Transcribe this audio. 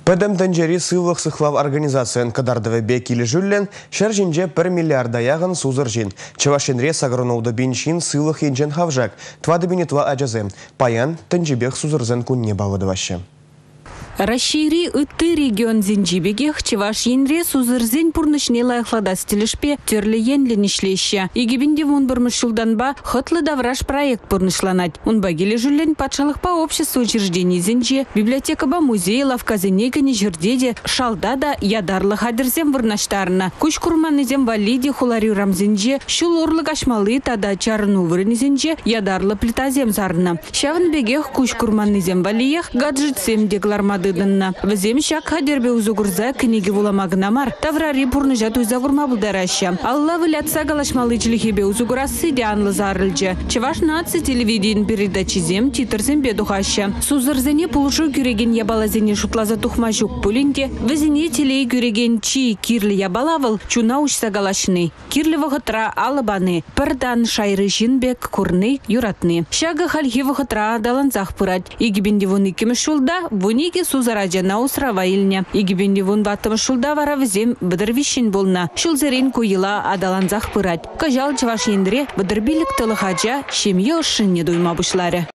Пәдім тәнжері сылық сықлав организациян кадардывы бекілі жүллен, шәржінже 1 миллиарда яғын сузыр жин. Чевашинре сағырынуды біншін сылық енжен хавжак. Твады бенетва ажазы. Паян тәнжебек сузырзын күнне балыды вашы. Расшири ытты регион зенжибегех Чевашинре сузырзен пурнышне лайықлада стилішпе терлі енленішлеші. Егебінде вон бұрмышылданба хытлы давраш проект пурнышланать. Унба келе жүллен патшалық по обществу учреждений зенже, библиотекаба музей лавказенегіне жердеде шалдада ядарлы хадырзем вырнаштарына. Күш курманызем валиде хулари рамзенже, шул орлық ашмалы тада чарыну вырнызенже ядарлы плитазем зарына. Шавын бегех күш курманызем валиех гаджетсем деклармады. Візем шак хадербе узугурза книги вуламагнамар. Таврари пурныжат узагурма булдараща. Алла вылятса галашмалы члихебе узугурасы дианлы зарылжа. Чеваш наци телевиден передачизем титрзем бедухаща. Сузырзене пулушу күреген ябалазене шутлаза тухмажук пулинде. Візене телей күреген чи кирлі ябалавыл чуна ушса галашны. Кирлі вғытра алыбаны. Пырдан шайры жинбек курны юратны. Шага хальхи вғытра адаланзах пырать. Игибенде вуны кемешулда, вуниге сузараджа на усрава илня. Игибенде вон баттым шулда вара візем бідірвишін болна. Шулзерен куйыла адаланзах пырать. Кажал Чевашинре бідірбилік тылы хаджа шемье ошын не дуйма бұшлары.